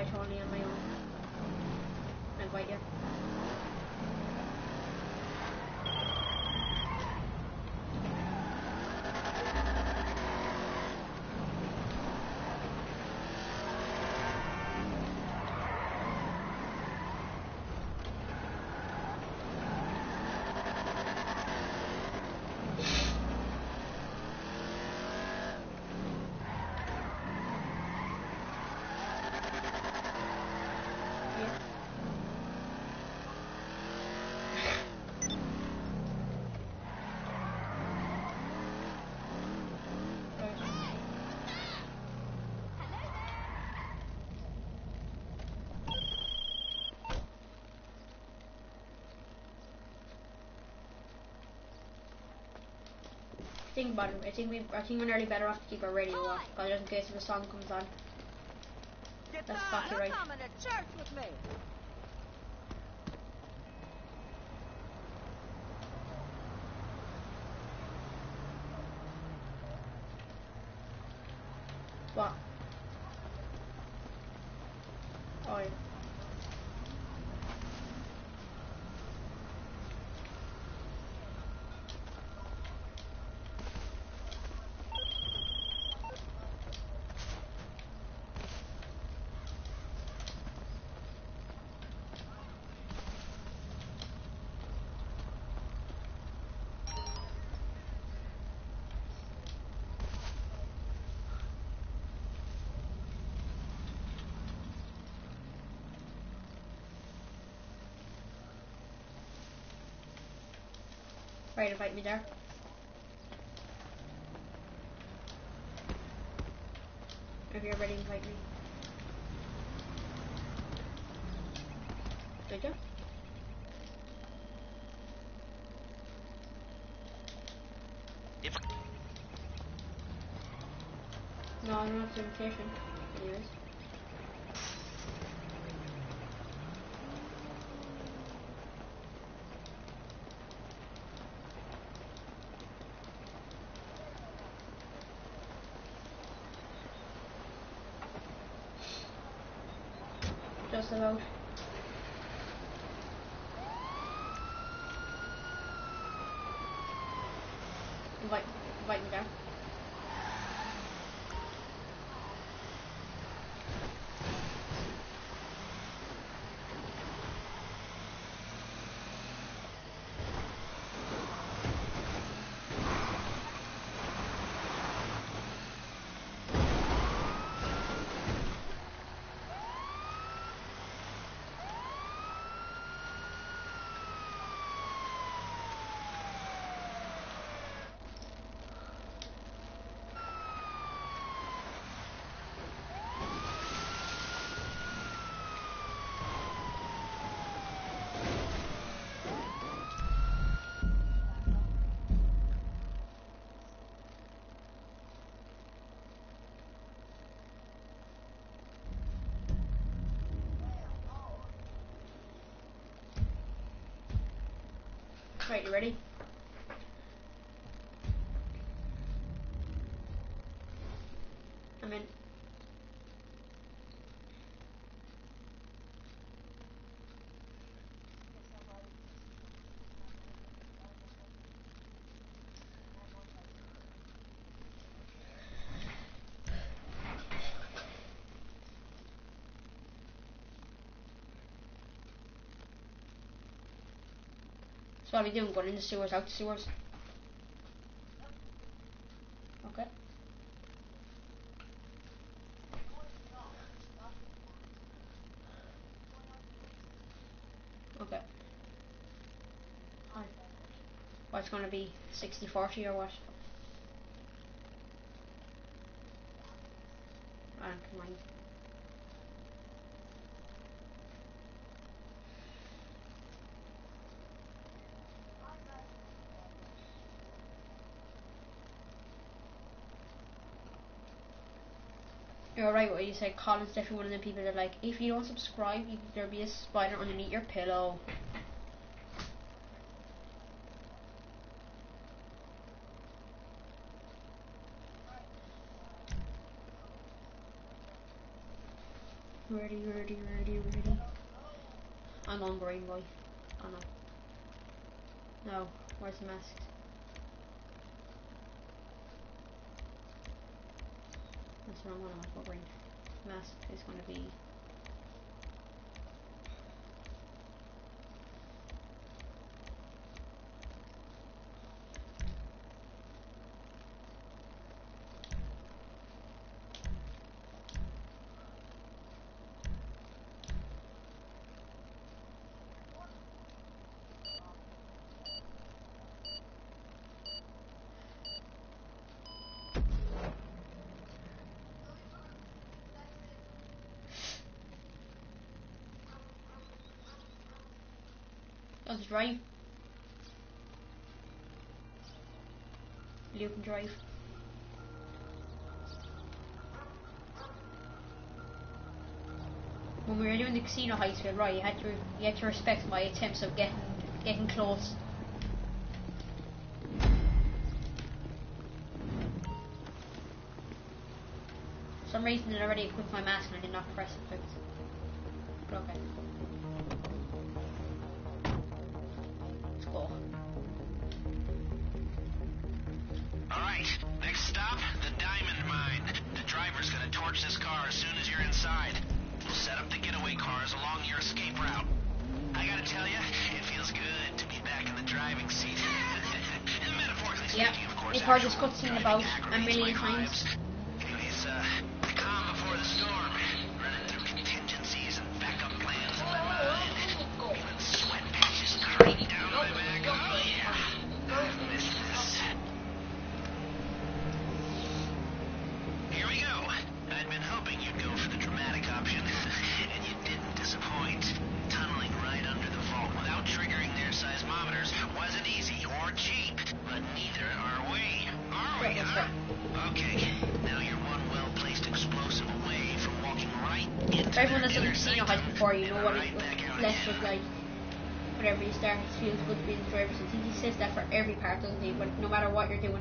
fight only on my own. I invite you. Think about it. I think we're nearly better off to keep our radio off, because just in case if a song comes on. That's copyright. You're coming to church with me. What? Oh yeah. Right, invite me there. If you're ready, invite me. Did you? No, I don't have the invitation. Anyways. Just about. Invite me there. Right, you ready? I'm in. So what are we doing? Going in the sewers, out the sewers? Okay. Okay. Hi. What's gonna be 60-40 or what? I don't mind. You're right what you said. Colin's definitely one of the people that like, if you don't subscribe, there'll be a spider underneath your pillow. Ready. I'm on green boy. Oh no. No, where's the mask? That's the wrong one. I'm green. Mask is going to be. Let's drive. You can drive. When we were doing the casino heist with Roy, you had to respect my attempts of getting close. For some reason it already equipped my mask and I did not press it. But okay. Let's go. Alright, next stop, the diamond mine. The driver's gonna torch this car as soon as you're inside. We'll set up the getaway cars along your escape route. I gotta tell you, it feels good to be back in the driving seat. Metaphorically speaking, of course. You've heard this cutscene about a million times. Anyways, the calm before the storm. Running through contingencies and backup plans in my mind. Feeling sweat patches creep down my back. Oh yeah, I miss this. Here we go. I'd been hoping you'd go for the dramatic option, and you didn't disappoint. Tunneling right under the vault without triggering their seismometers wasn't easy or cheap, but neither are we. Are we, huh? Okay, now you're one well-placed explosive away from walking right into For everyone that's done their the casino sanctum. heist before, you know what Right it back out less again. was like. Whenever you start, it feels good to be in the driver's seat. I think he says that for every part, doesn't he? But no matter what you're doing.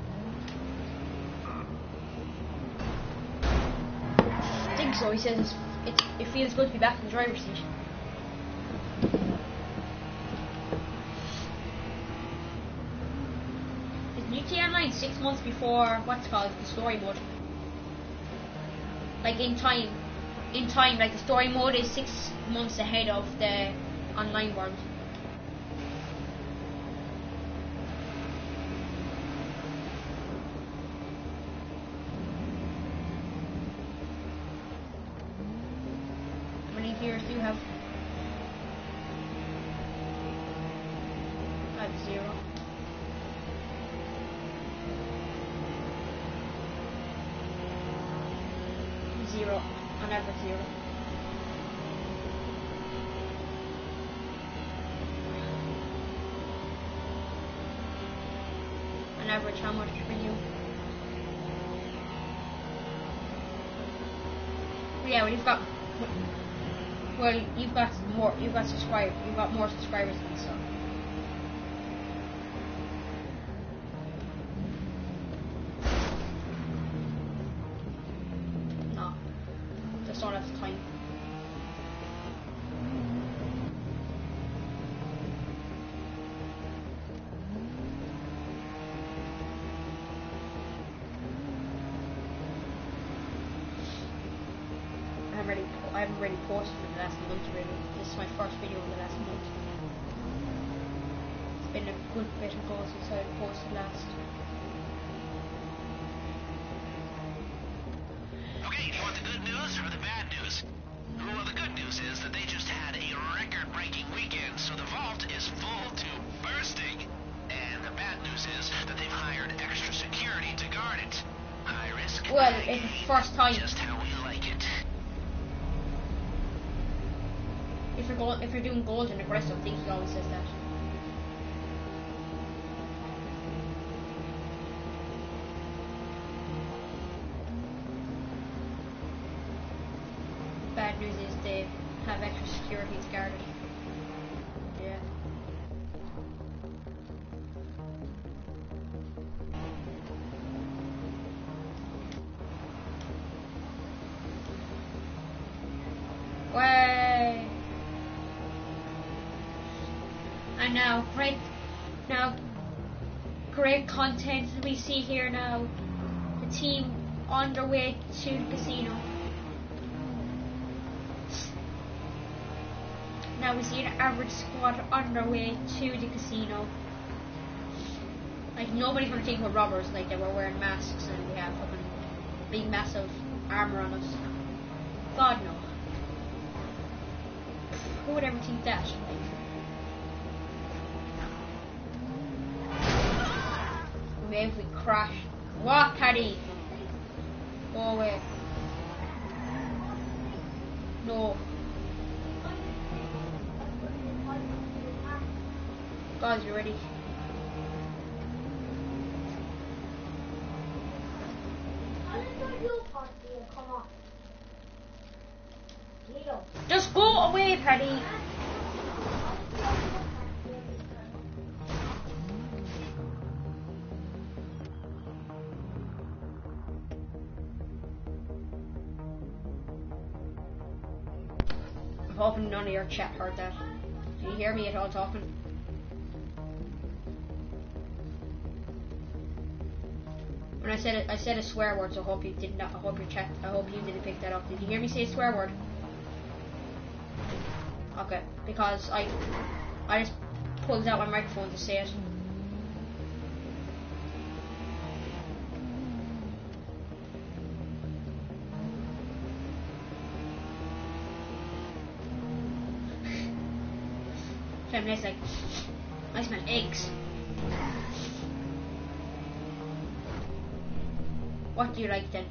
I think so. He says it feels good to be back in the driver's seat. Is New GTA Online 6 months before what's called the story mode? Like in time, like the story mode is 6 months ahead of the online world. How many viewers do you have? I have 0. Zero. On average 0. On average, how much for you? Yeah, well, you've got more. You've got subscribers. You've got more subscribers than me, so. No, just don't have the time. I haven't really posted for the last month really. This is my first video in the last month. It's been a good bit ago since I posted last. Okay, do you want the good news or the bad news? Well, the good news is that they just had a record-breaking weekend, so the vault is full to bursting. And the bad news is that they've hired extra security to guard it. High risk. Well, it's the first time. Just how we like it. If you're doing gold and aggressive, I think he always says that. Bad news is they have extra security to guard it. Yeah. now. Great content we see here now. The team on their way to the casino. Now we see an average squad on their way to the casino. Like, nobody's gonna think we're robbers, like they were wearing masks and we have fucking big massive armor on us. God no. Who would ever think that? Okay, if we crash. What, Paddy? Go away. No. Guys, you ready? Just go away, Paddy. I'm hoping none of your chat heard that. Do you hear me at all talking? When I said a swear word, so I hope you did not. I hope you didn't pick that up. Did you hear me say a swear word? Okay, because I just pulled out my microphone to say it. It's like, I smell eggs. What do you like then?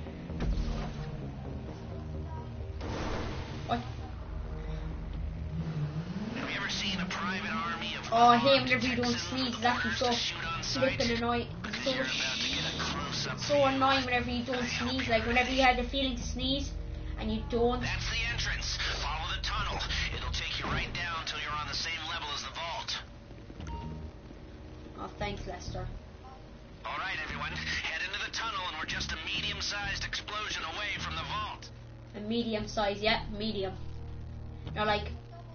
What? Have you ever seen a private army of... Oh, I hate whenever you don't sneeze. It's actually so flippin' annoying. So annoying whenever you don't sneeze. Like whenever you had the feeling to sneeze and you don't. That's the entrance. Follow the tunnel. It'll take you right down till you're on the same level as the vault. Oh, thanks, Lester. All right, everyone. Head into the tunnel and we're just a medium-sized explosion away from the vault. A medium size, yeah, medium. You're like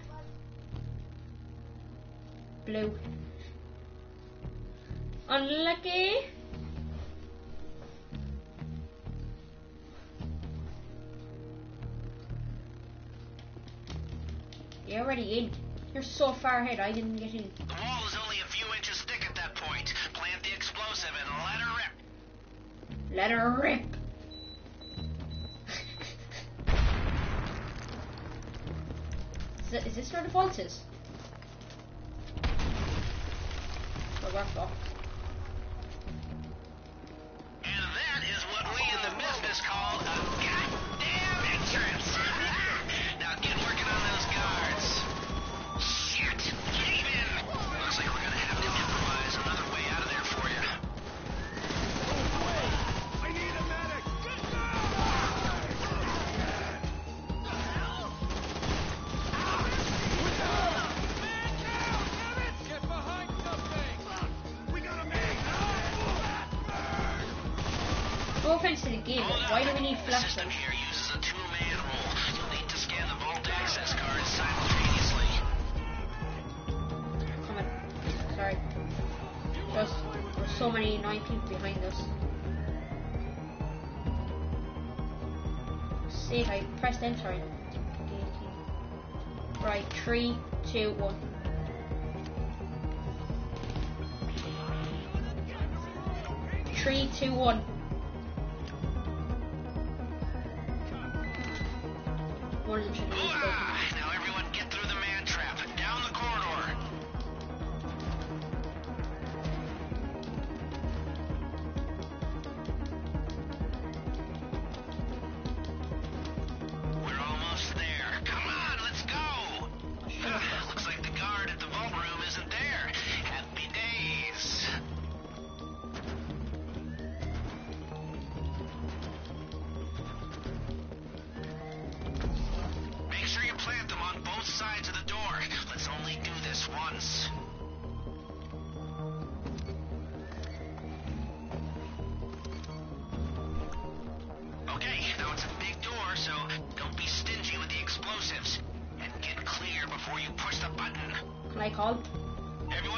blue. Unlucky. You're already in. You're so far ahead, I didn't get in. The wall is only a few inches thick at that point. Plant the explosive and let her rip. Let her rip. Is this where the vault is? Well, we're fucked. And that is what we in the business call a goddamn entrance. Now get working on those guards. Shit, cave in. Looks like we're gonna have to improvise another way out of there for you. I need a medic. Get down! Get behind something. We got a man. No offense to the game, but why do we need The system flashlights? here uses a two-man rule. You'll need to scan the vault access cards simultaneously. Come on. Sorry. There's so many annoying people behind us. See, I pressed enter. Right, 3, 2, 1. Three, two, one. One of them should be mistaken. Now everyone get through the man trap. Down the corridor. We're almost there. Come on, let's go. Looks like the guard at the vault room isn't there. Happy days. Make sure you plant them on both sides of the door. Let's only do this once. Okay, now it's a big door, so don't be stingy with the explosives. And get clear before you push the button. Can I call? Everyone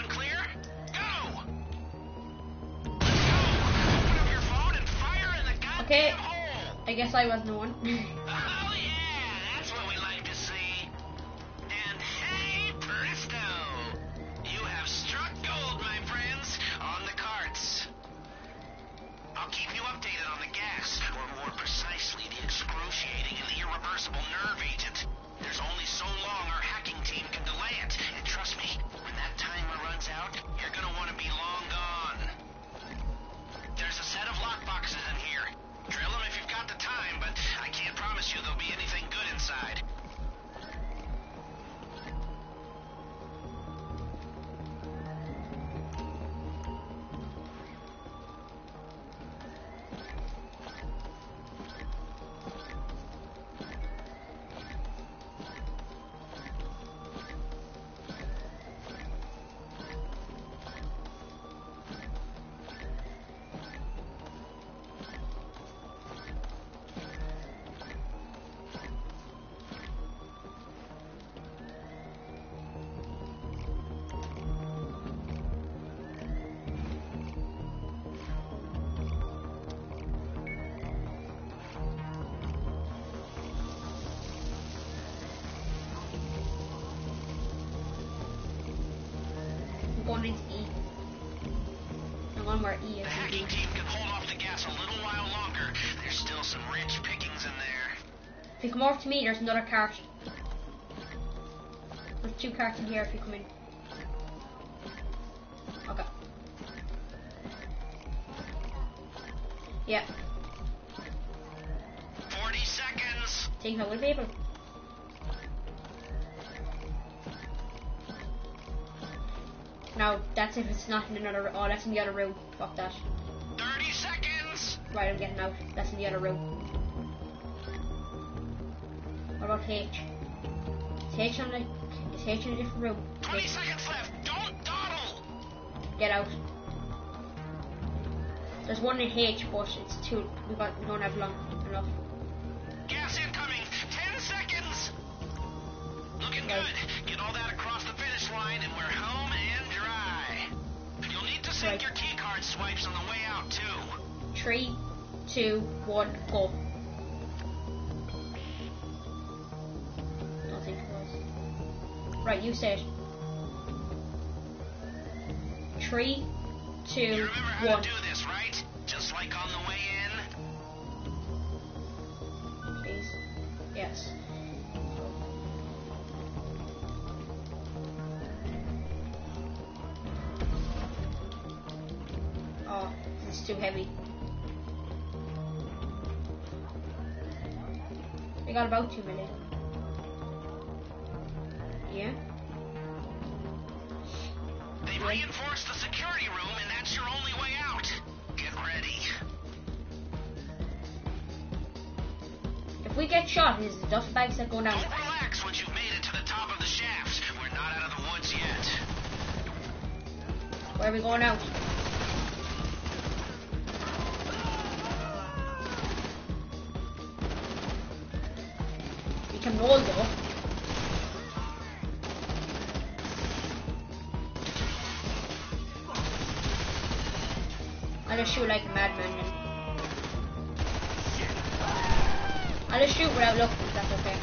Okay, I guess I wasn't the one. Oh yeah, that's what we like to see. And hey, presto! You have struck gold, my friends, on the carts. I'll keep you updated on the gas, or more precisely, the excruciating and irreversible nerve agent. There's only so long our hacking team can delay it, and trust me, when that timer runs out, you're gonna want to be long gone. There's a set of lockboxes in here. Drill them if you've got the time, but I can't promise you there'll be anything good inside. I'm going into E. I'm on where E The is. hacking team can hold off the gas a little while longer. There's still some rich pickings in there. If you come over to me, there's another cart. There's 2 carts in here if you come in. Okay. Yeah. 40 seconds. Think I will be able. No, that's if it's not in another. Oh, that's in the other room. Fuck that. 30 seconds. Right, I'm getting out. That's in the other room. What about H? Is H on the? Is H in a different room? 20 seconds left. Don't dawdle. Get out. There's one in H, but it's too. We don't have long enough. Gas incoming. 10 seconds. Looking Right. good. Get all that across the finish line, and we're home and dry. You'll need to sync Right. your keycard swipes on the way out too. 3, 2, 1, go. Don't think it was. Right, you said. 3, 2, You remember how 1. to do this, right? Just like on the way in. Please. Yes. Oh, this is too heavy. We got about 2 minutes. Yeah. They've reinforced the security room, and that's your only way out. Get ready. If we get shot, there's duffel bags that go down. Don't relax once you've made it to the top of the shaft. We're not out of the woods yet. Where are we going out? We can roll though. I'll just shoot like a madman then. I'll just shoot without looking if that's okay.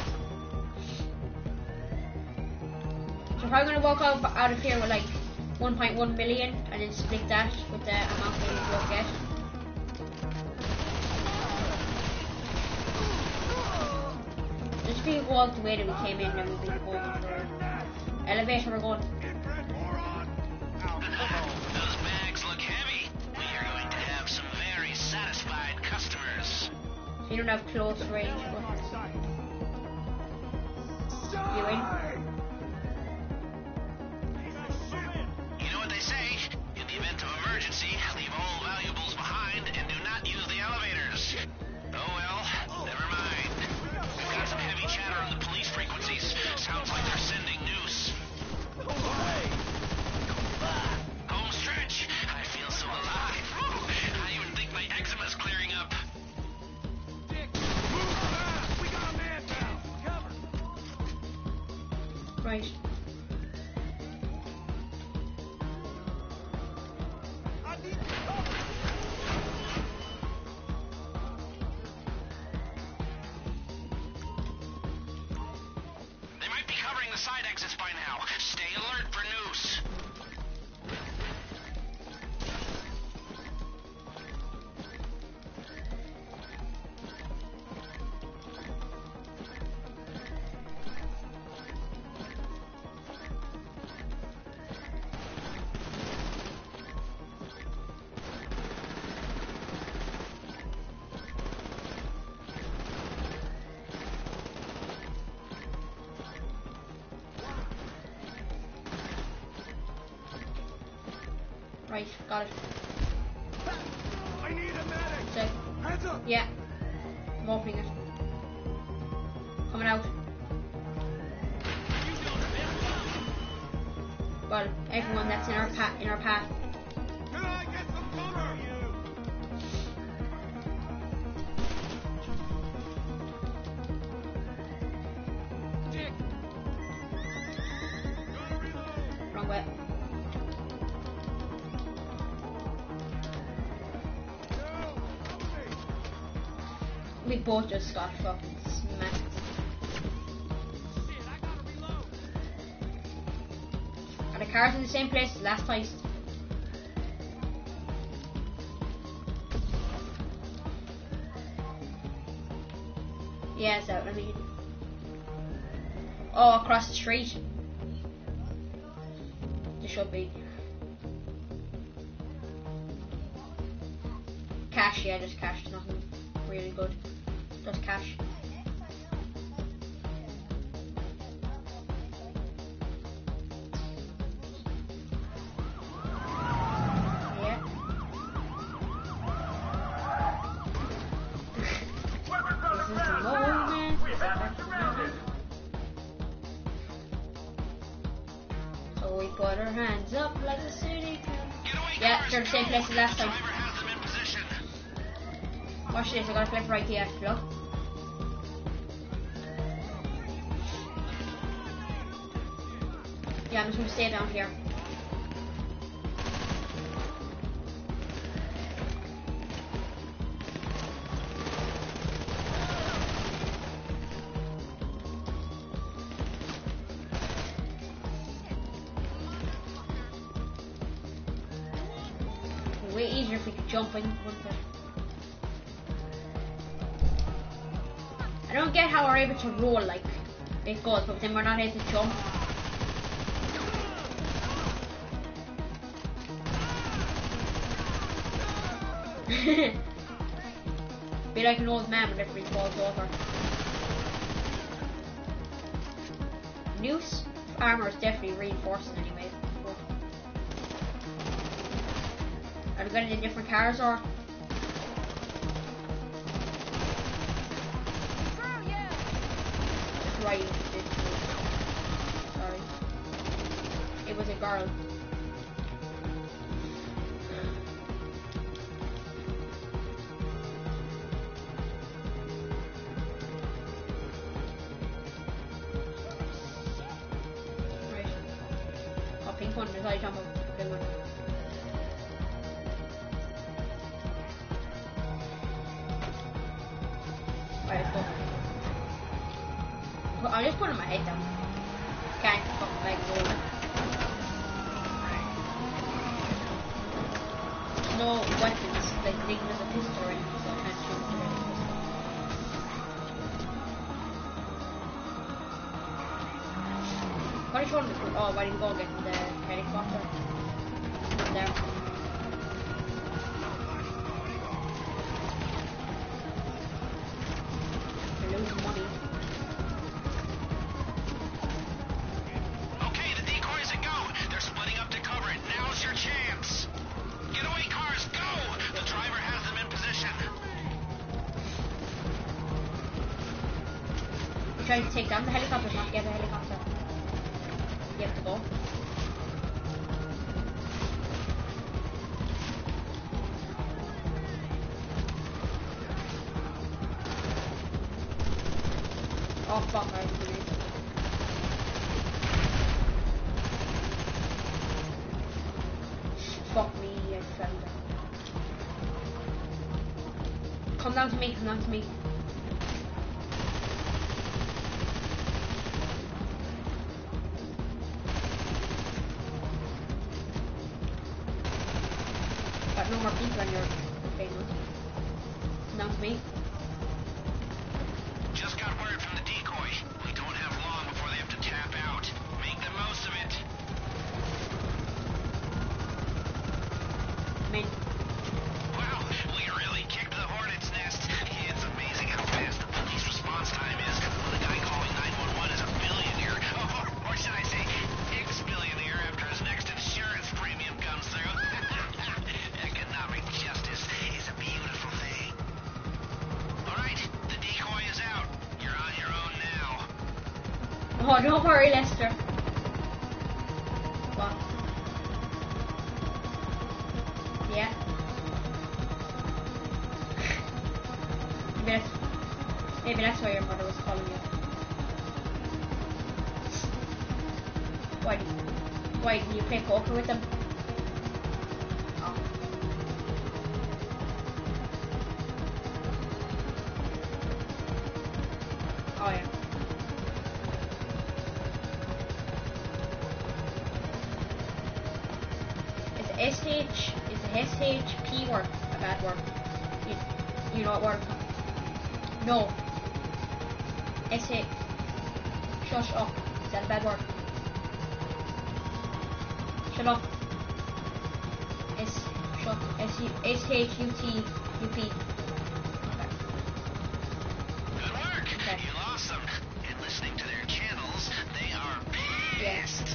So if I'm gonna walk out of here with like 1.1 million and then split that with the amount we will get. Just if we go out the way that we came in, then we'll be going to the elevator we're going. Those bags look heavy. We are going to have some very satisfied customers. So you don't have close range weapons. You in? You know what they say? In the event of emergency, leave all valuables behind and do not use the elevators. Oh well, never mind. We've got some heavy chatter on the police frequencies. Sounds like they're sending noose. Home stretch. I feel so alive. I even think my eczema's clearing up. We got a man down. Cover. Right. I need cover. side exits by now. Stay alert for Noose. Right, got it. I need a medic. So, Hands up. yeah. I'm opening it. Coming out. Well, everyone that's in our path. Can I get some cover? Dick. Gotta reload. Wrong way. No, cover me. We both just got fucking smacked. Shit, I gotta reload. Are the cars in the same place as last heist? Yeah, it's out. I mean, oh, across the street. There should be. Cash, yeah, just cash. Nothing really good. Just cash. Yeah. This is the moment. So we put our hands up like the city. Yeah, they're the same place as last time. Driver has them in position. Watch this, I gotta flip right here. Look. Yeah, I'm just gonna stay down here. It'd be way easier if we could jump in, wouldn't it? I don't get how we're able to roll like it goes, but then we're not able to jump. Be like an old man whenever he falls over. Noose armor is definitely reinforcing anyway. Are we going in different cars or? Right. Sorry. It was a girl. Right. Oh, pink one. I thought you were talking about blue one. Right, let's go. I'm just putting my head down. Can't fucking make it over. No weapons, like they can use a pistol or anything, so I can't shoot with a pistol. What is wrong with the oh, why didn't we go get the helicopter? Not there. We're losing money. Okay, the decoys are go. They're splitting up to cover it. Now's your chance. Getaway cars, go! The driver has them in position. We're trying to take down the helicopter, not get the helicopter. You have to go. Oh fuck, I see it. Fuck me, I fell down. Come down to me, come down to me. Got no more people on your thing. Not me. Just got word from the decoy. We don't have long before they have to tap out. Make the most of it. I mean, Wow, we really kicked the hornet's nest. It's amazing how fast the police response time is when the guy calling 911 is a billionaire. Or should I say, ex-billionaire after his next insurance premium comes through. Economic justice is a beautiful thing. Alright, the decoy is out. You're on your own now. oh, don't worry, Lester. What? Yeah. Maybe that's why your mother was calling you. Why do you play poker with them? Oh. Oh yeah. Is the SHP word a bad word? You know what word? No. SH. Shush up. Is that a bad word? Shut up. S-H-U-T-U-P. Okay. Good work. Okay. You lost them. And listening to their channels, they are pissed.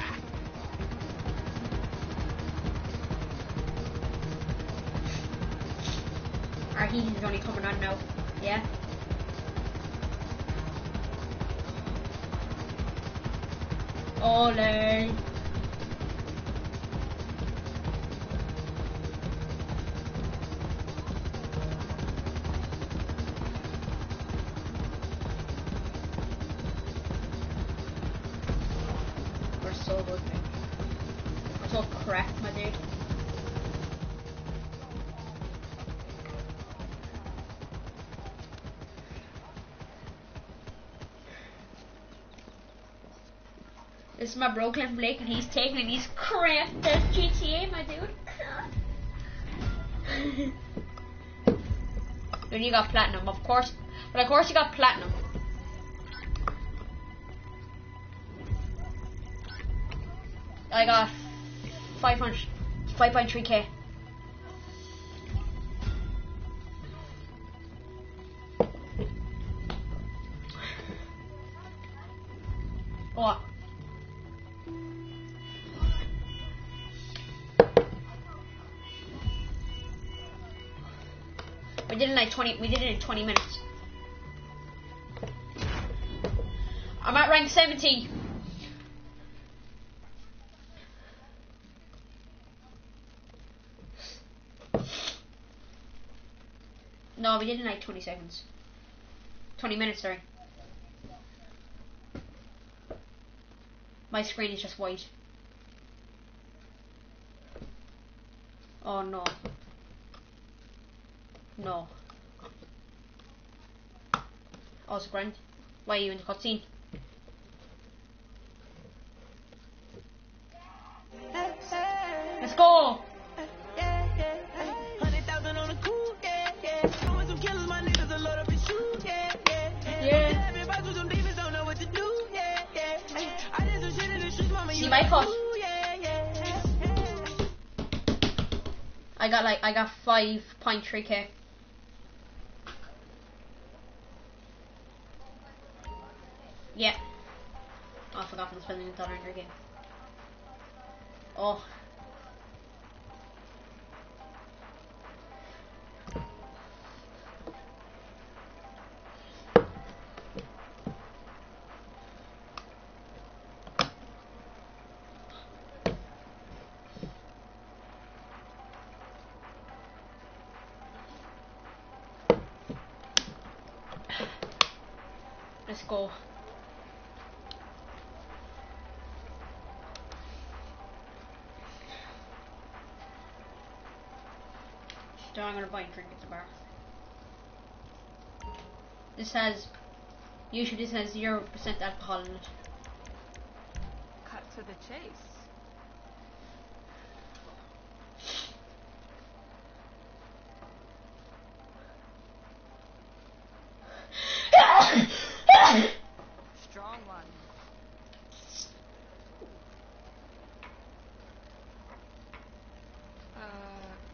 Our heat is only coming on now. Yeah? Ole. We're so good, man. We're so cracked, my dude. This is my bro Clint Blake, and he's taking it. He's cracked at GTA, my dude. Dude, you got platinum, of course. But of course you got platinum. I got 5.3k. What? We did it in 20 minutes. I'm at rank 70. No, we did it in like 20 seconds. 20 minutes, sorry. My screen is just white. Oh no. No. Oh, it's grand. Why are you in the cutscene? Let's go! Yeah. See my cut? I got 5.3k. Yeah. Oh, I forgot I'm spending $1 in your game. Oh. Let's go. So I'm gonna buy a drink at the bar. This has 0% alcohol in it. Cut to the chase.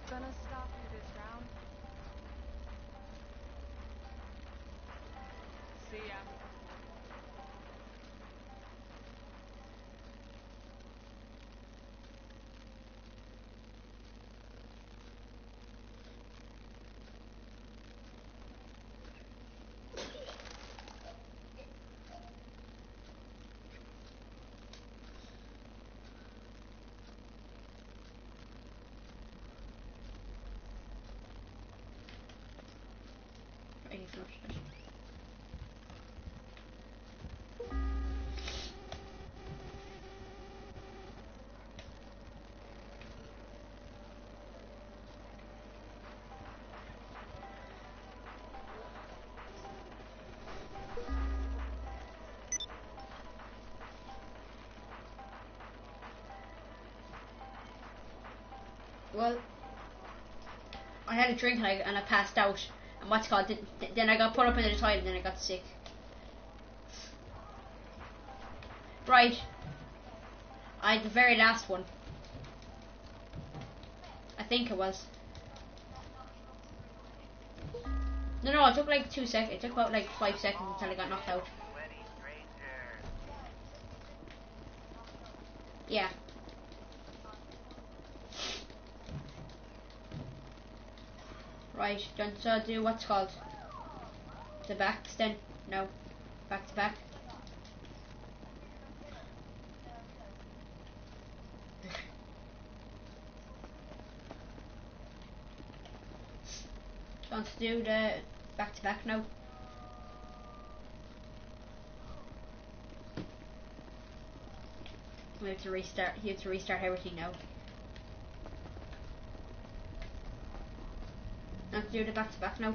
Gonna stop you this round. See ya. Ready for it. Well, I had a drink and I passed out. And what's it called? Then I got put up into the toilet and then I got sick. Right. The very last one. I think it was. No, it took like 2 seconds. It took about like 5 seconds until I got knocked out. Sweaty stranger. Yeah. Right, don't do what's called the backs then. No, back to back. Don't do the back to back now. We have to restart. You have to restart everything now. Don't do the back to back now.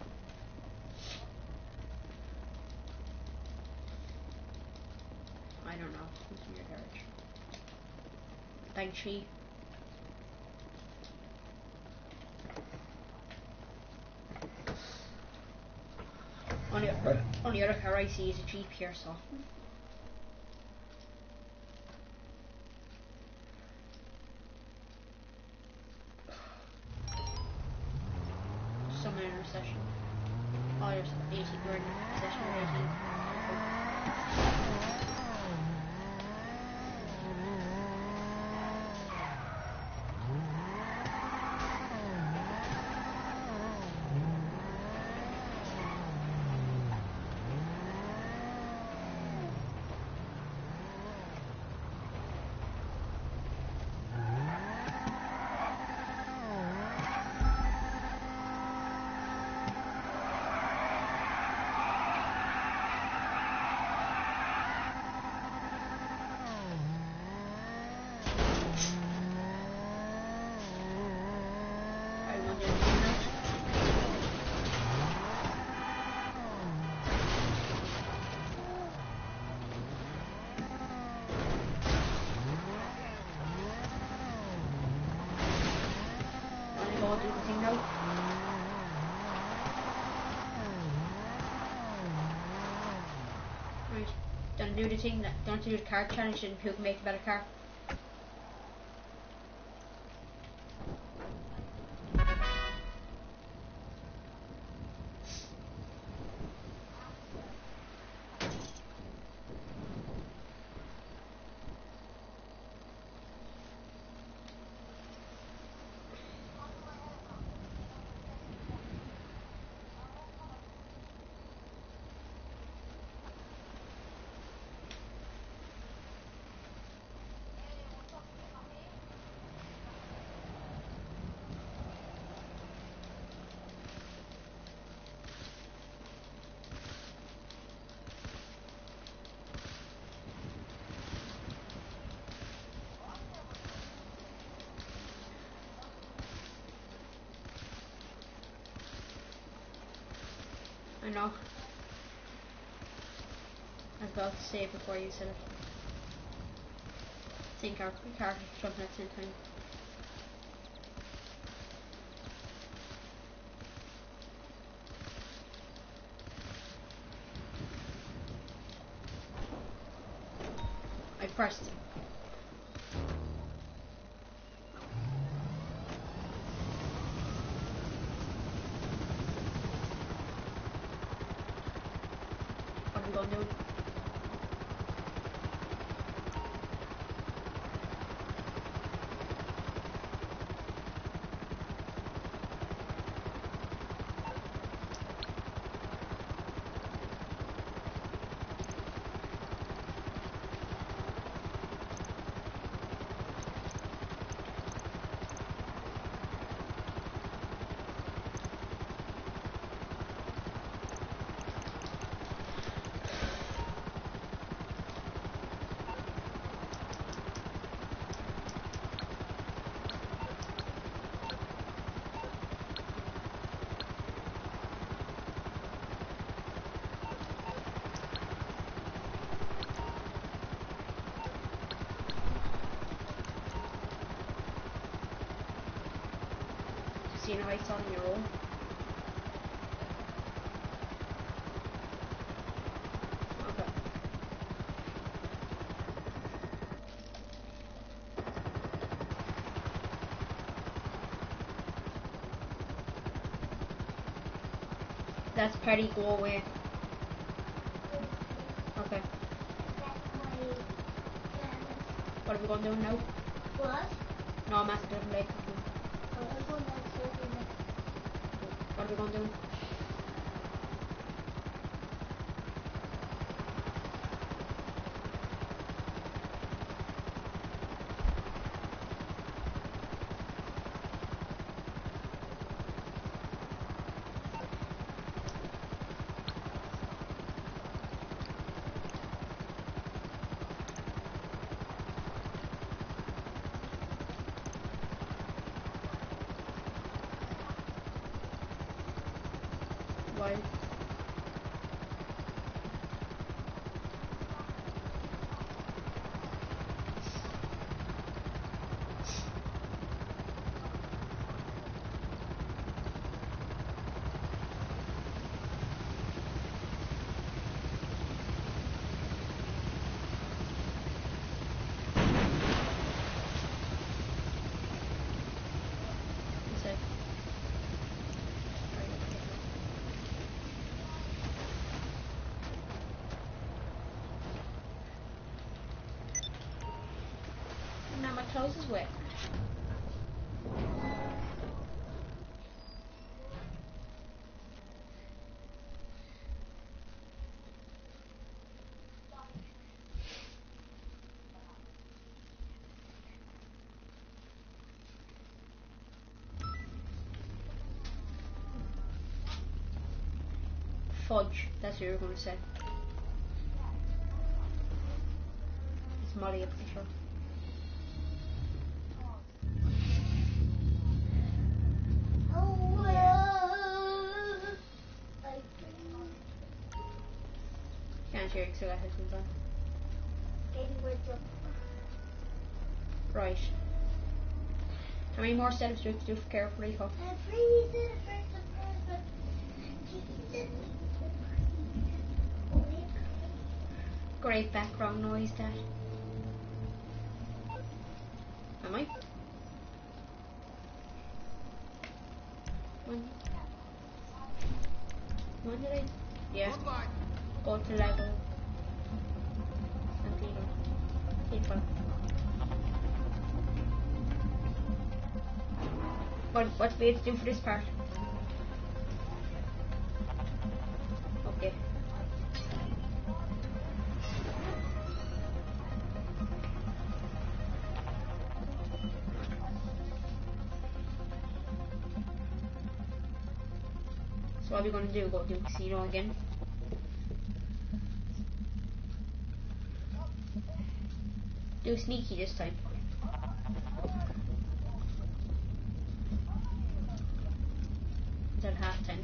I don't know. Who's in your garage? Banshee. Only other car I see is a Jeep here, so. Someone in recession. Oh, there's 18. We're in recession at 18. Do the thing now. Right. Don't do the thing. Don't do the car challenge and who can make a better car. I know. I was about to say it before you said it. I think our car jumping at the same time. I pressed. going doing? Casino heights on your own. Okay. That's petty, go away. Okay. What are we going to do now? What? No, I'm asking different places. What are we going to do? Why? Is it? Now my clothes is wet. Fudge, that's what you were going to say. It's Molly up the truck. Can't hear you because I got headphones on. Right. How many more setups do we have to do for Care for Rico? Great background noise, Dad. Am I? When did I? Yeah. Good luck. Go to level. Stampede. People. What do we have to do for this part? Okay. So what are we going to do? Go to the casino again? Do sneaky this time. Until 10:30.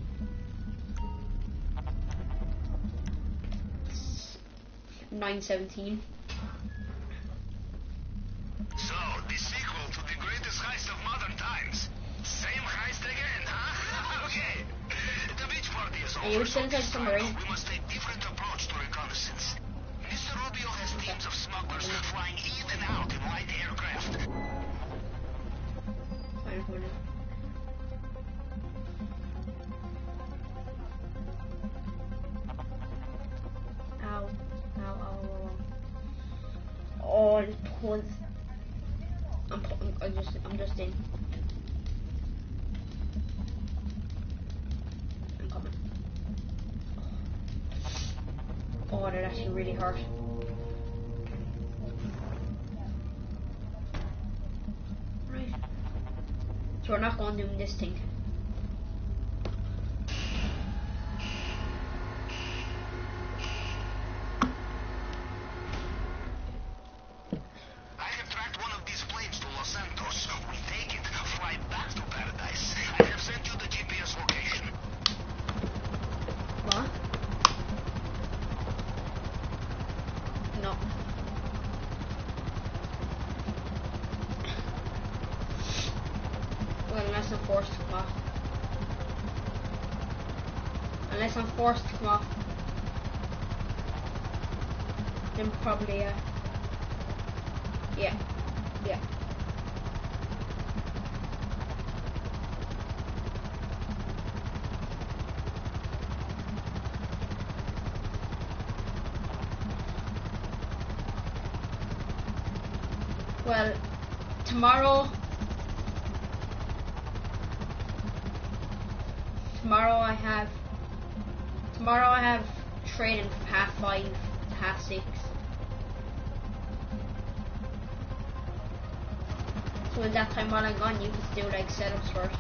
9:17. So, the sequel to the greatest heist of modern times. Same heist again, huh? Okay. The beach party is Hey, over, you're so still inside this the time submarine. we must take different approach to reconnaissance. Mr. Rubio has teams of smugglers flying in and out in light aircraft. Fine, come on now. Ow. I just pulled. I'm just in. I'm coming. Oh, that actually really hurt. Right. So we're not going doing this thing. I have tracked one of these planes to Los Santos. We take it, fly back to Paradise. I have sent you the GPS location. What? No. Well, unless I'm forced to come off. Unless I'm forced to come off. Then probably, yeah. Yeah. Well, tomorrow I have training from 5:30 to 6:30. So in that time while I'm gone, you can do like setups for it.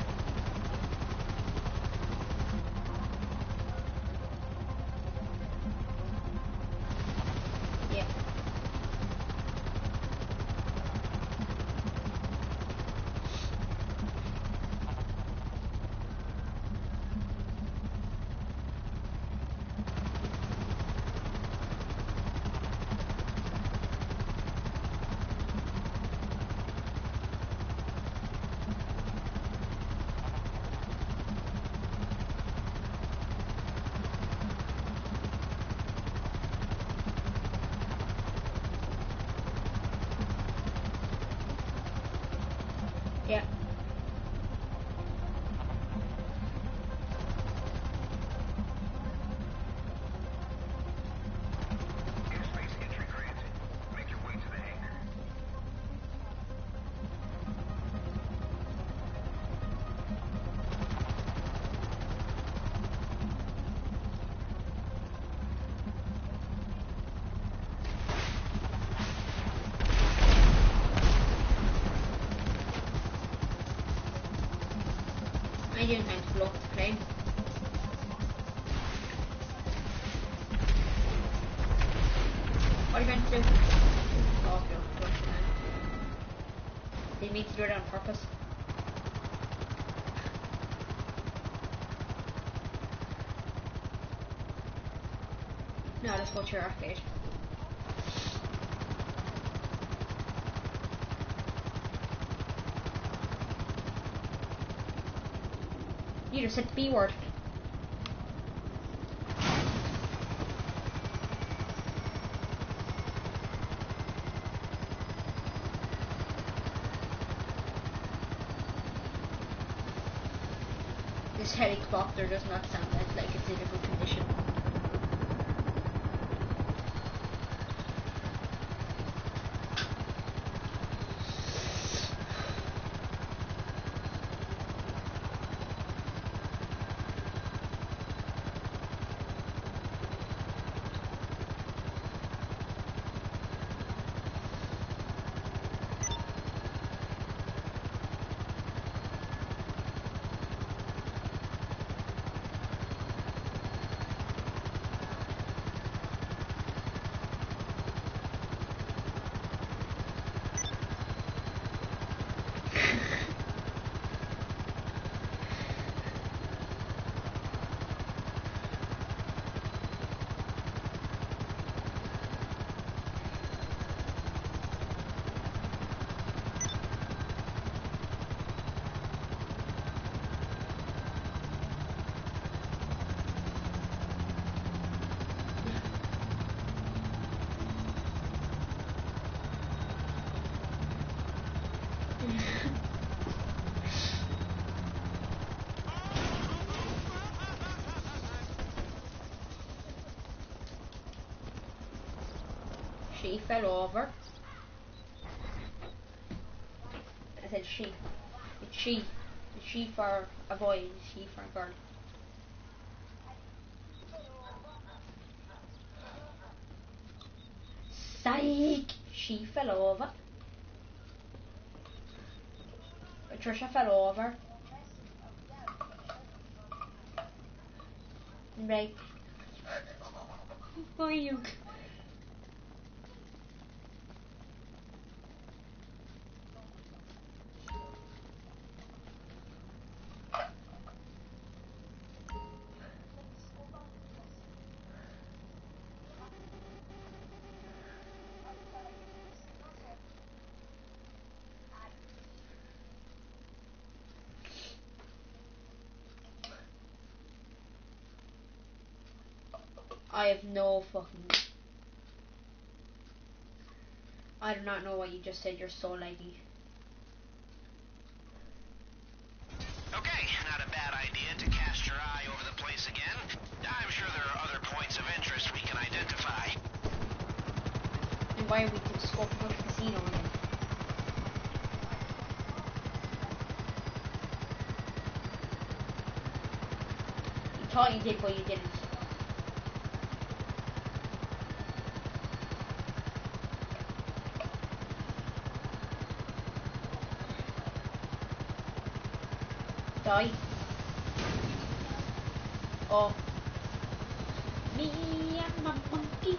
Yeah. Yeah. Airspace entry granted. Make your way to the hangar. I didn't time to blow up the plane. What are you going to do? Oh, okay, did you mean to do it on purpose? No, let's go to your arcade. You just said the B word. This helicopter does not sound like it's in a good condition. She fell over. said she. It's she. It's she for a boy, it's she for a girl. Psych! She fell over. Patricia fell over. Right. Why are you? I have no fucking... I do not know what you just said, you're so laggy. Okay, not a bad idea to cast your eye over the place again. I'm sure there are other points of interest we can identify. And why are we scoping out the casino again? You thought you did, but you didn't. Die. Oh. Me and my monkey.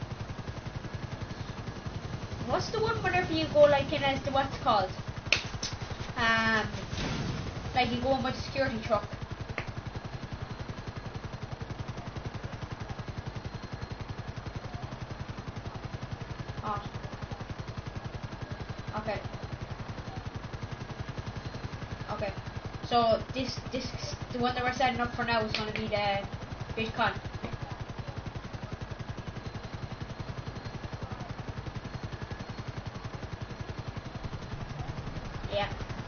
What's the one whenever you go like in as the what's it called? Like you go in with a security truck. Oh. Okay. Okay. So this the one that we're setting up for now is gonna be the BitCon. Yeah.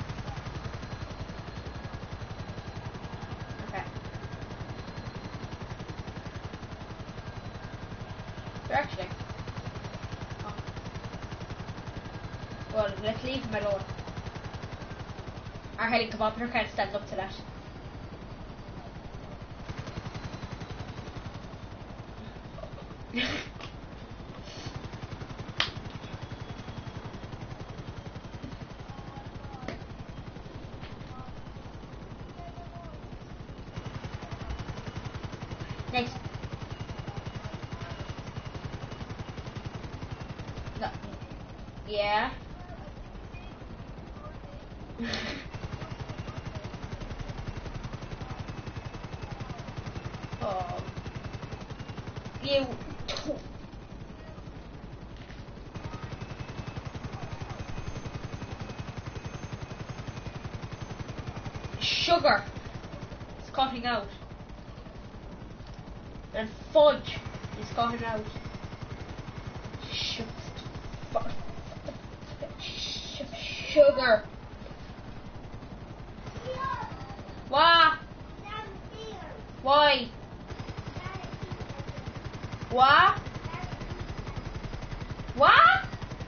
Okay. They're actually. Oh. Well, let's leave him alone. Our helicopter can't stand up to that. Next. No. Yeah. Oh. You. Sugar. It's cutting out. And fudge is cutting out. Sugar. Why? Why? What? What?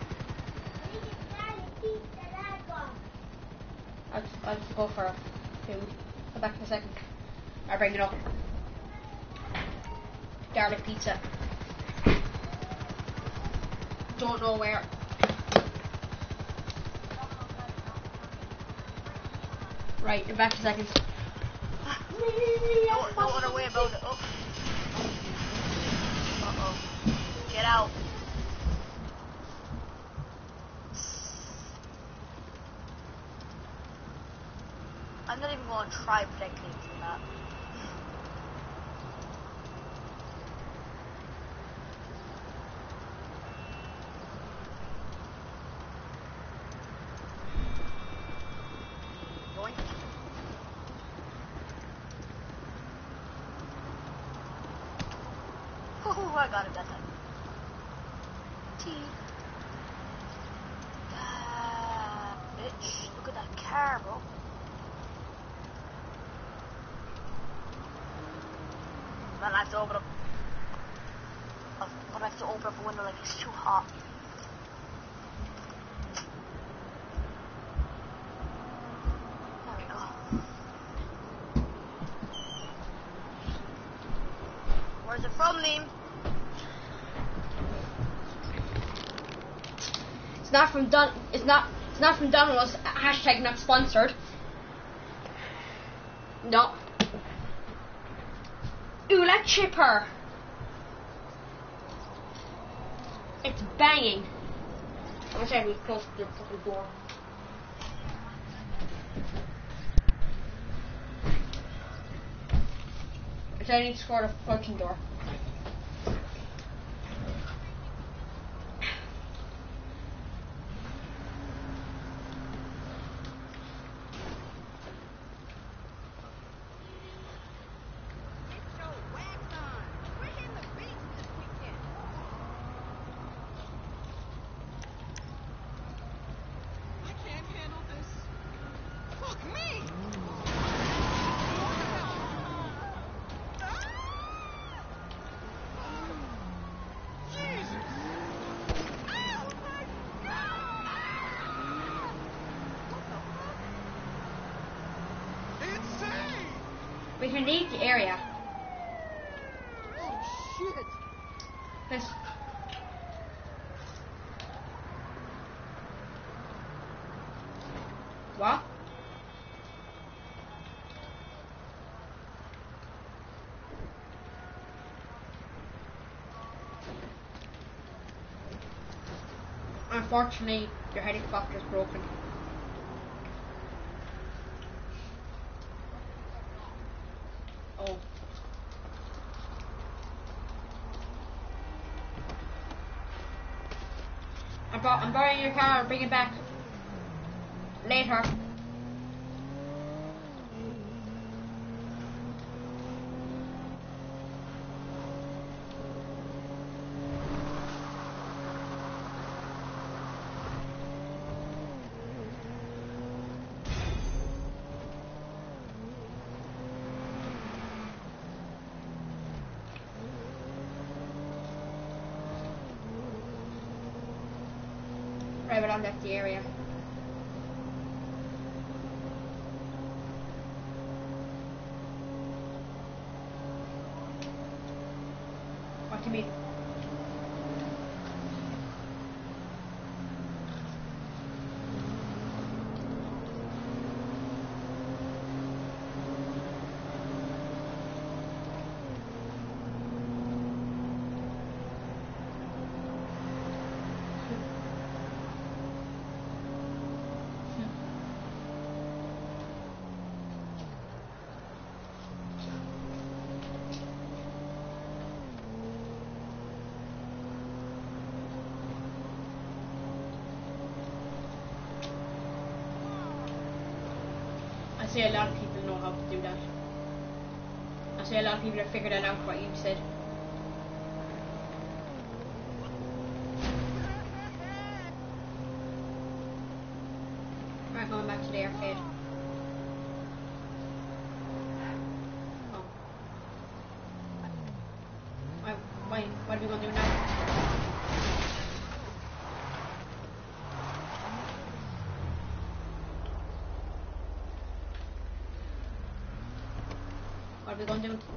I'll just go for food. Come back in a second. I'll bring it up. Garlic pizza. Don't know where. Right, I'm back in a second. No other way about it. Oh. Uh-oh. Get out. I'm not even going to try protecting from that. Yoink. Oh, I got it that time. Bitch, look at that car, bro. Man, I have to open up. I'm gonna have to open up a window like it's too hot. from Liam. It's not from Don. It's not from Domino's. Hashtag not sponsored. No. Ula chipper. It's banging. I wish I was close to the fucking door. I need to score the fucking door. We can leave the area. Oh, shit. Let's... What? Unfortunately, your helicopter's broken. Oh. I'm borrowing your car, I'll bring it back later. Right, but I left the area. What do you mean? I say a lot of people know how to do that. I say a lot of people have figured that out, what you said. Right, going back to the arcade. Oh. What are we going to do now? What are we going to do?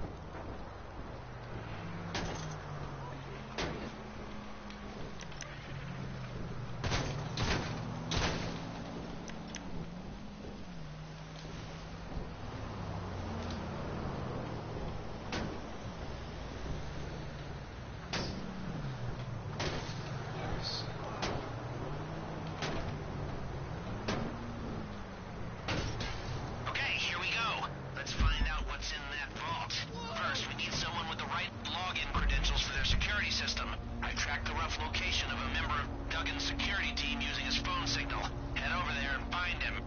Okay, here we go. Let's find out what's in that vault. First, we need someone with the right login credentials for their security system. I tracked the rough location of a member of Duggan's security team using his phone signal. Head over there and find him.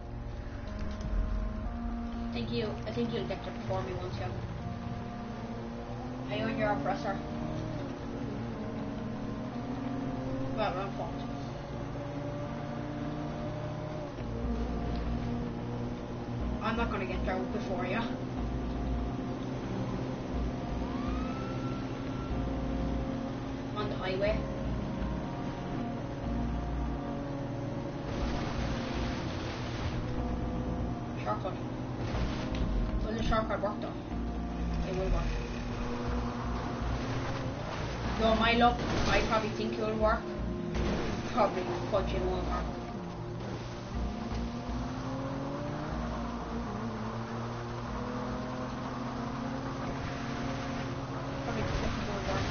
I think you'll get there before me, won't you? Are you on your oppressor? Well, wrong fault. I'm not gonna get there before you. On the highway. Shortcut. Will the shortcut work though? It will work. Though my luck, I probably think it will work. Probably punching won't work. Probably punching won't work.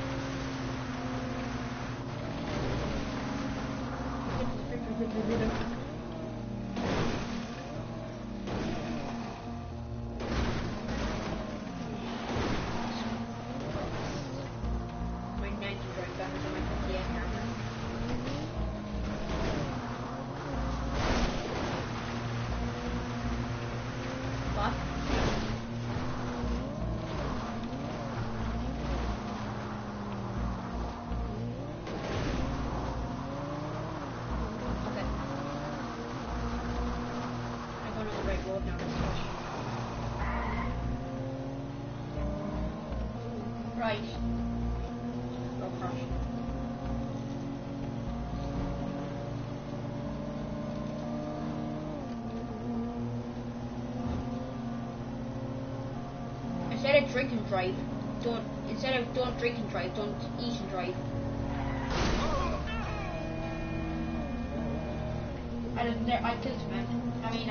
My 90 drive better than my 58 camera. What? Okay. I'm going on the right road now, let's watch. Right. Go crash. Instead of drink and drive, don't drink and drive, don't eat and drive. I killed him, man. I mean,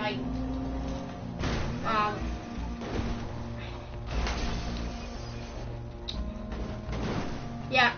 yeah.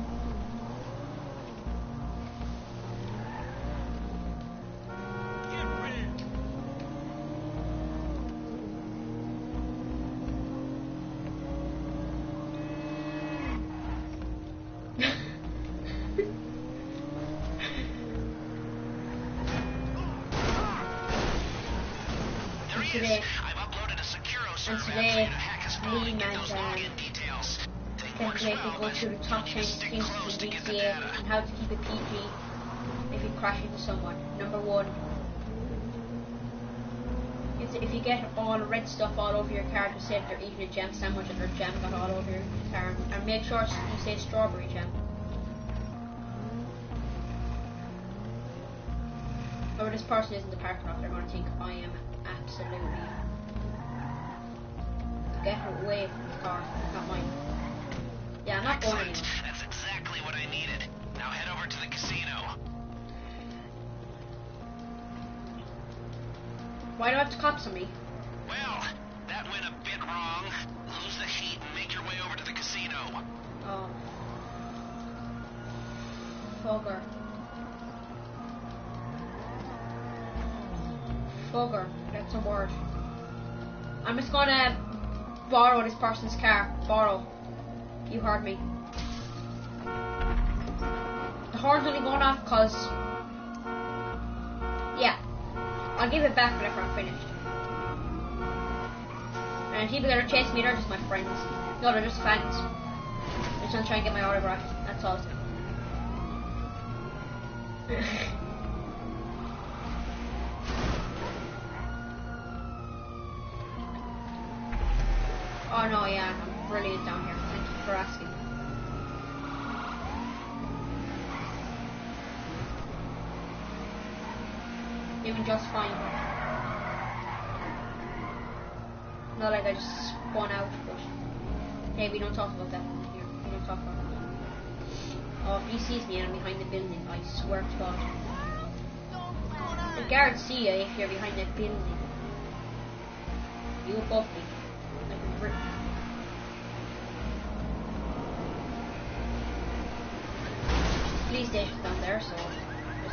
There he Today. is. I've uploaded a Securo server And app for today, you to hack his phone me and get and, those login details. Thing then works today well, we go but through the top you 10 just stick things close in to get the GTA data. and how to keep it PG if you crash into someone. Number 1, if you get all red stuff all over your car, just say if they're eating a jam sandwich and their jam got all over your car, and make sure you say strawberry jam. Or this person is in the parking lot, they're going to think I am absolutely. Get away from the car, not mine. Yeah, I'm not going Excellent. anywhere. That's exactly what I needed. Now head over to the casino. Why do I have to cops on me? Well, that went a bit wrong. Lose the heat and make your way over to the casino. Oh. Fogger. Fogger, that's a word. I'm just gonna borrow this person's car. Borrow. You heard me. The horn's only going off because... Yeah. I'll give it back whenever I'm finished. And people that are chasing me, they're just my friends. No, they're just fans. They're just gonna try and get my autograph. That's all. Oh no, yeah, I'm brilliant down here. Thank you for asking. Doing just fine. Not like I just spun out, but hey, we don't talk about that here. We don't talk about that. Oh, if he sees me and I'm behind the building, I swear to God. The guards see you if you're behind that building. You above me. Like a brick. Police station's down there, so just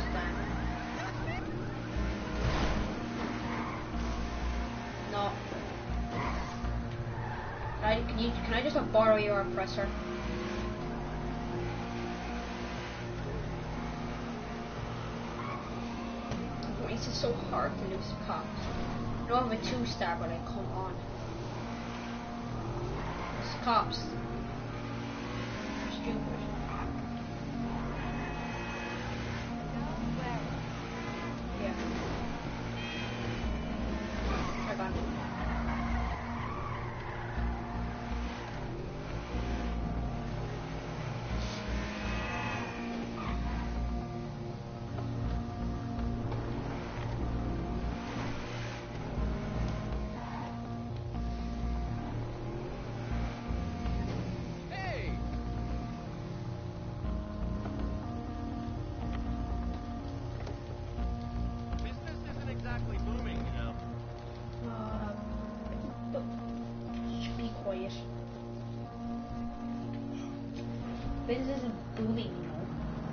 no. Can I just borrow your oppressor? It's just so hard to lose cops. I know I have a 2-star, but like, come on. These cops. They're stupid. Yeah. I got it. Business is booming, you know.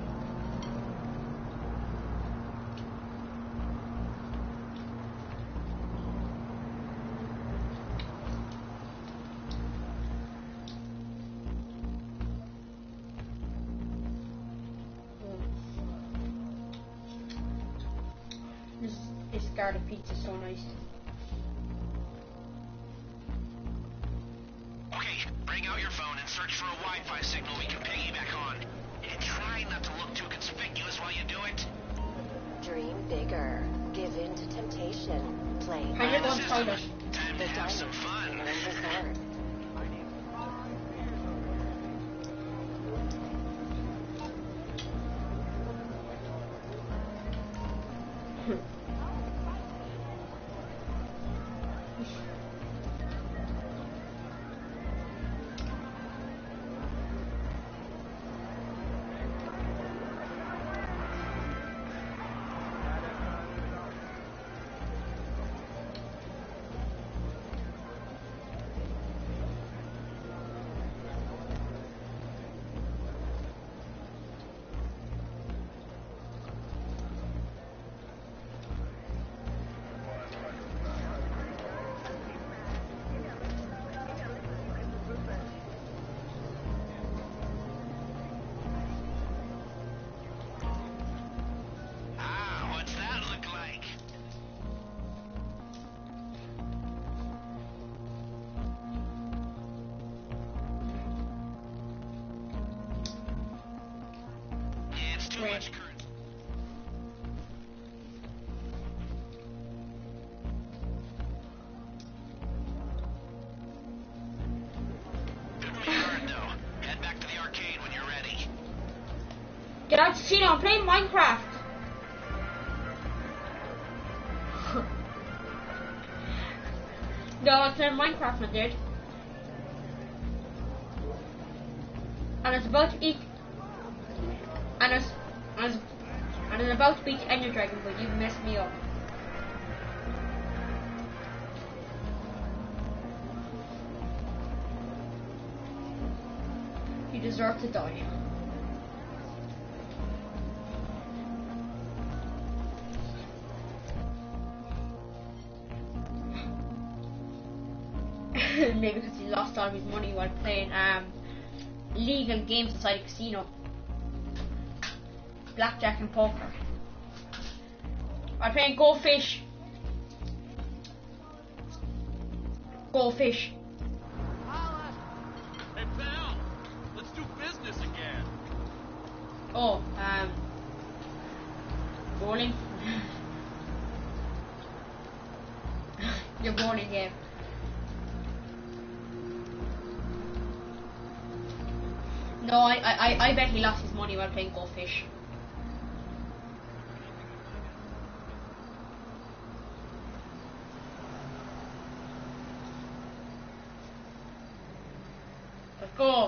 This garlic pizza is so nice. Okay, bring out your phone and search for a Wi-Fi signal we can piggyback on. And try not to look too conspicuous while you do it. Dream bigger. Give in to temptation. Play How'd you go on toilet? Time to have some fun. resort. What's that look like? It's too much current. Good restart, though. Head back to the arcade when you're ready. Get out, Chino, I'm playing Minecraft. No, it's playing Minecraft, my dude. And it's about to eat. And it's about to beat Ender Dragon, but you messed me up. You deserve to die. Maybe because he lost all of his money while playing legal games inside a casino. Blackjack and poker. I'm playing Go Fish. Go Fish. Hey pal, let's do business again. Oh, bowling. Your bowling game. No, I bet he lost his money while playing Go Fish. Let's go.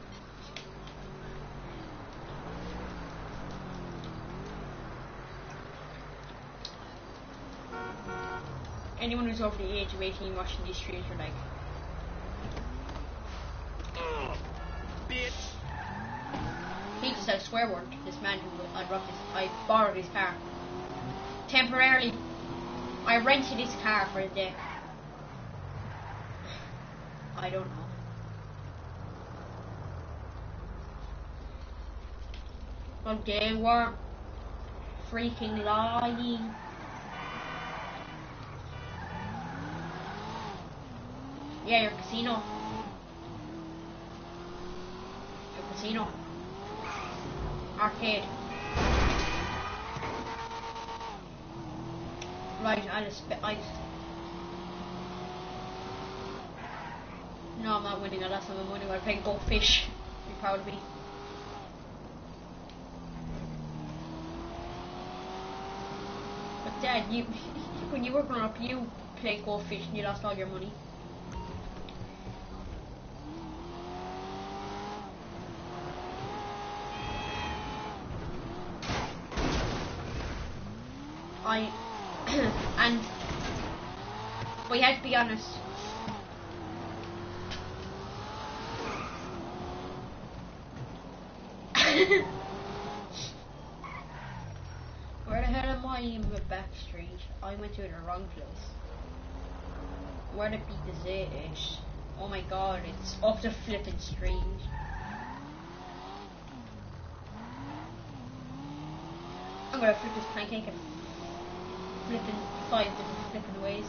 Anyone who's over the age of 18 watching these streams are like, Bitch. he just said a swear word to this man who I borrowed his car. Temporarily. I rented his car for a day. I don't know. But they were freaking lying. Yeah, your casino. Your casino. Arcade. Right, No, I'm not winning. I lost some money while playing Go Fish. Be proud of me. But Dad, when you were growing up, you played Go Fish and you lost all your money. And we had to be honest. Where the hell am I in the back street? I went to the wrong place. Where the beat is it? Oh my god, it's up the flipping street. I'm gonna flip this pancake in flipping 5 different flipping ways.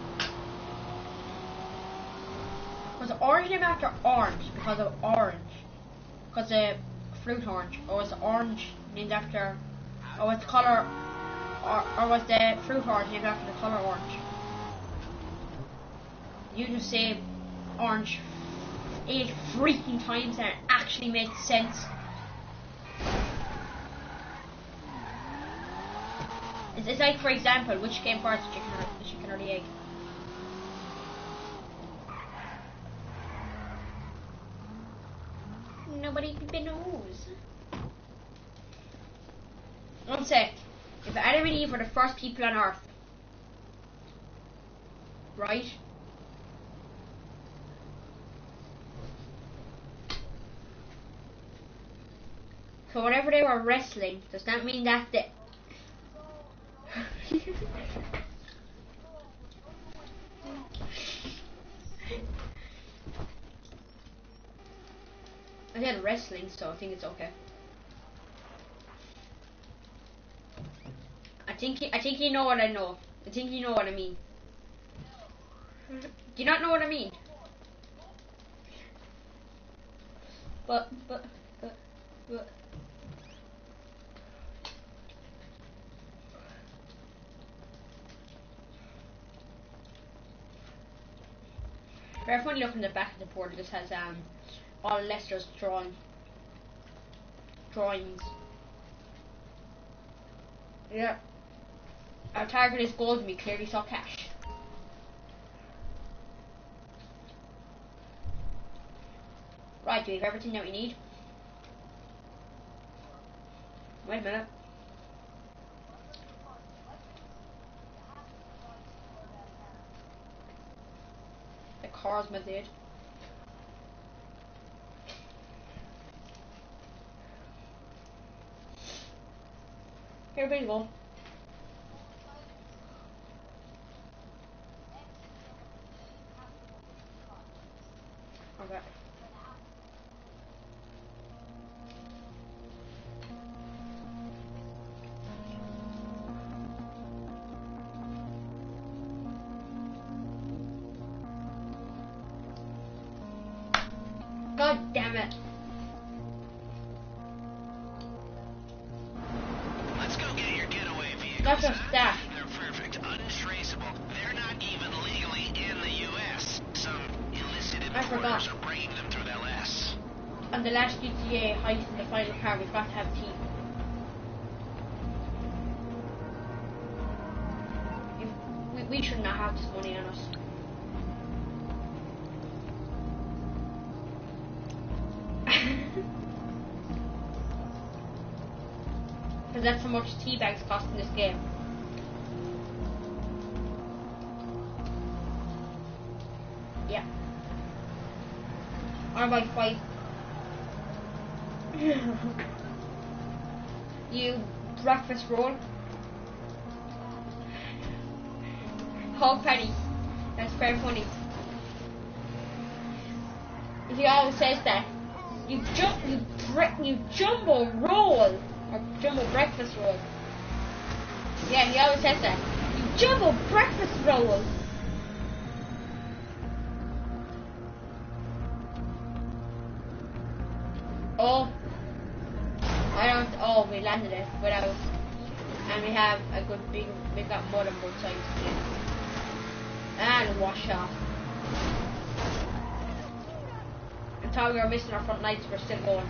Was orange named after orange because of orange? Because of fruit orange? Or was orange named after, or was the colour, or was the fruit orange named after the colour orange? You just say orange 8 freaking times and it actually makes sense. It's like, for example, which came first, the chicken or the egg? Nobody even knows. One sec. If Adam and Eve were the first people on Earth, right? So whenever they were wrestling, does that mean that they... I said wrestling, so I think it's okay. I think you know what I know. I think you know what I mean. Do you not know what I mean? But. Very funny look in the back of the board. This has all Lester's drawings. Yeah. Our target is gold and we clearly saw cash. Right, do we have everything that we need? Wait a minute. The car's my dude. Here we go. Okay. God damn it. Let's go get your getaway vehicles. That's a staff. They're perfect, untraceable. They're not even legally in the U.S. Some illicit importers are bringing them through LS. On the last GTA heist in the final car, we've got to have teeth. We should not have this money on us. Because that's how much tea bags cost in this game. Yeah. Or about 5. You breakfast roll. Hog patty. That's very funny. He always says that. You jumbo roll. Or jumbo breakfast roll. Yeah, he always says that. You jumbo breakfast roll. Oh. We landed it without. And we have a good big, we got mud on both sides. And wash off. Until we were missing our front lights, we're still going.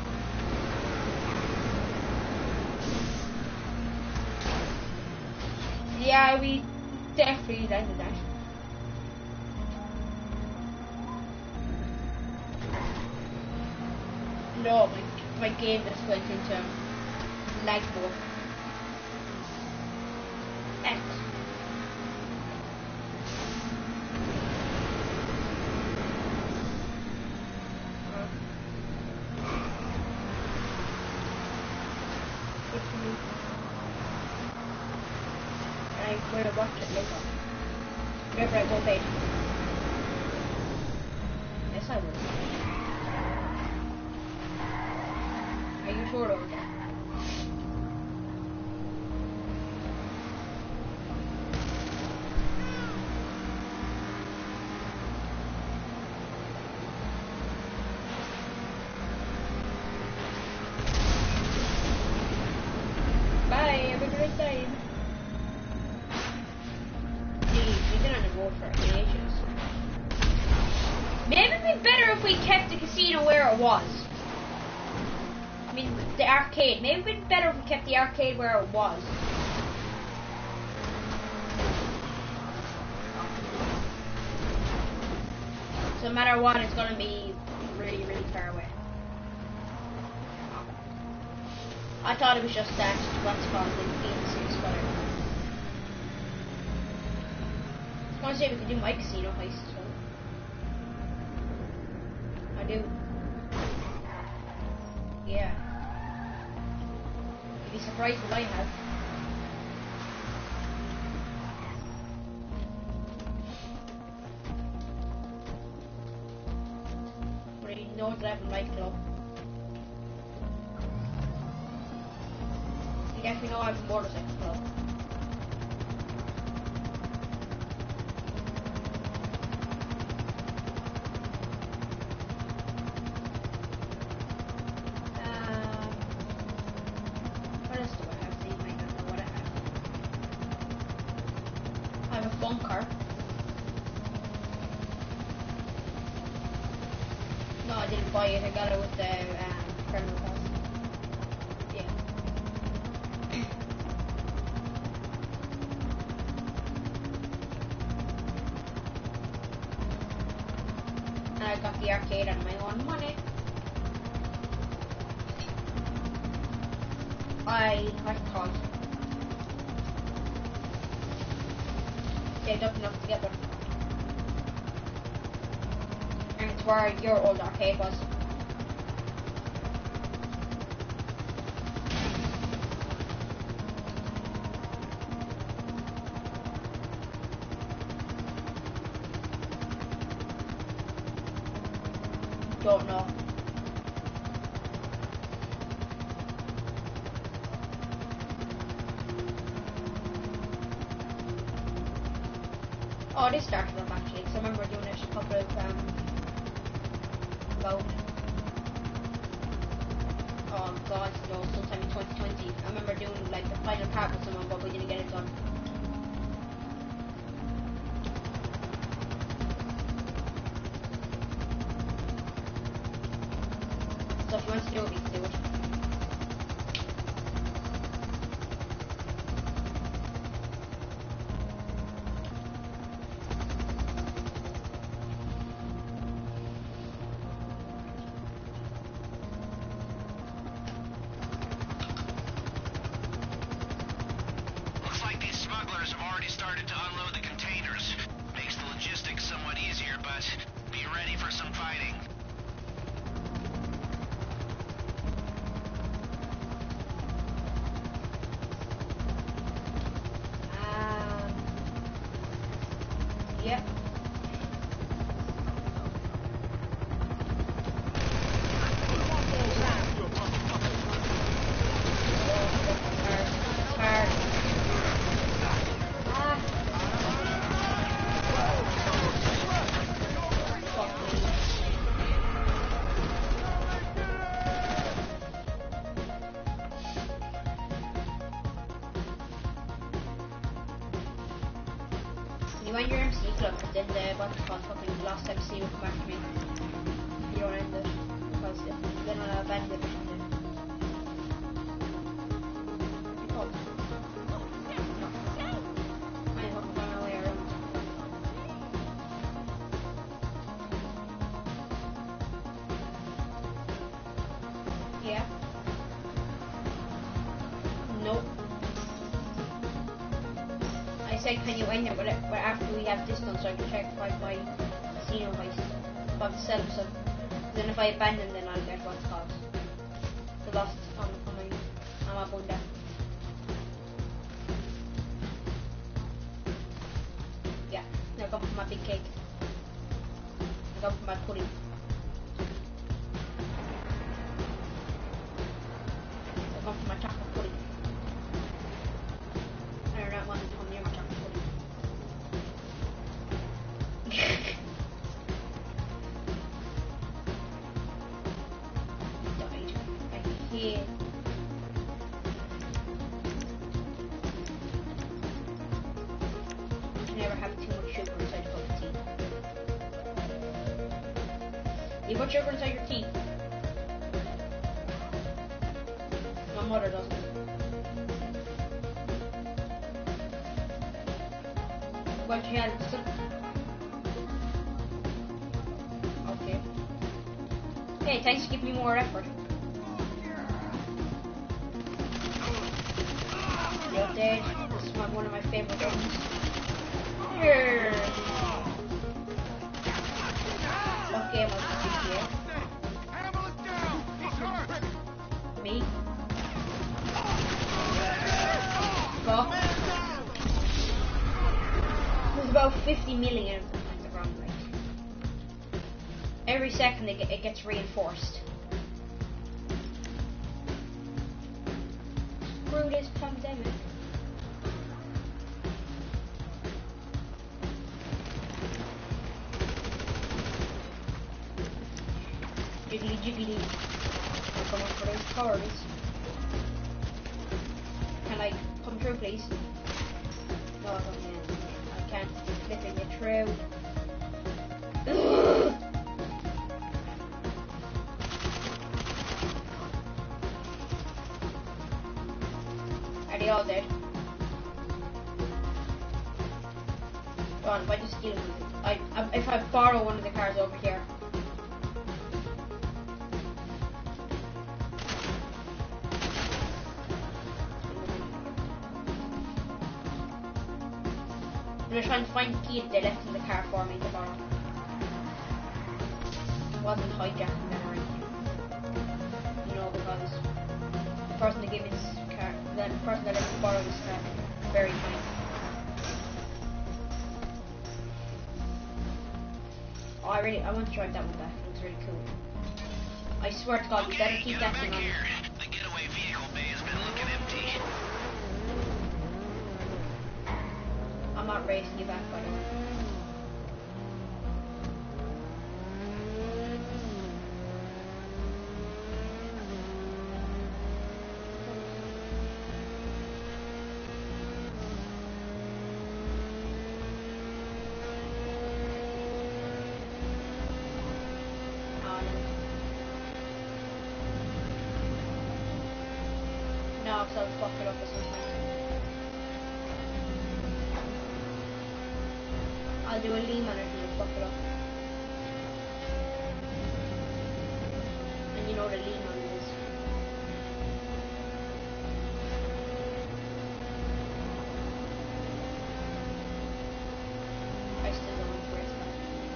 Yeah, we definitely landed that. No, my game just went into lag mode. X. gonna watch it later. Whenever I go bed. Yes, I will. Are you sure over there? Bye, have a great time. Jeez, we've been on the road for ages. Maybe it'd be better if we kept the casino where it was. I mean, the arcade. Maybe it'd be better if we kept the arcade where it was. So no matter what, it's gonna be really, really far away. I thought it was just that, what's it called, the Phoenix Square. I want to see if we can do my casino heist as well. I do. Yeah. You'd be surprised what I have. But I know that I have a nightclub. You definitely know I have a motorcycle club. What else do I have? See, you might not know what I have. I have a bunker. No, I didn't buy it. I got it with the criminal house. Yeah. And I got the arcade on my own money. What's it called? Saved up enough to get one. And it's where your old arcade was. Don't know. Oh, this started up actually, because I remember doing it a couple of, about, oh god, no, sometime in 2020. I remember doing like the final part with someone, but we didn't get it done. So if you want to do it, we can do it. Looks like these smugglers have already started to unload the containers. Makes the logistics somewhat easier, but be ready for some fighting. Yep. You want your MC club, but then the what's it called, fucking last MC will come back to me. You don't end it, because then I'll abandon it. Oh. No. I hope I'm going away around. Yeah. Nope. I said, can you end it but after we have this done, so I can check if I buy casino heist, if I have to sell them some. Then if I abandon, then I'll get what's called the lost on my bunda. my big cake. I'm going for my pudding. I'm going for my chocolate pudding. I do not want to come near my chocolate pudding. Died. I hate. Never have too much sugar inside a cup of tea. You put sugar inside your tea. My mother doesn't. But she had some. Okay. Hey, thanks for giving me more effort. You're dead. This is one of my favorite games. Here. Okay, I'm gonna here. Me. Fuck. There's about 50 million of them on the ground, like. Every second it gets reinforced. Screw this pandemic. Jiggly jiggly. I'm coming for those cars. Can I come through, please? No, I can't. I can't flip it get through. Are they all dead? Go on, if I just steal them. If I borrow one of the cars over here. I'm trying to find the key that they left in the car for me to borrow. It wasn't hijacking them or anything. You know, because the person that gave me this car, the person that let me borrow this car, very kind. Oh, I want to drive that one back. It looks really cool. I swear to God, you better keep that thing on. The getaway vehicle bay has been looking empty. I'm not racing you back, by the way. No, because I'll fuck it up or something. I'll do a lean on it and fuck it up. And you know what a lean on is. I still don't want to race back.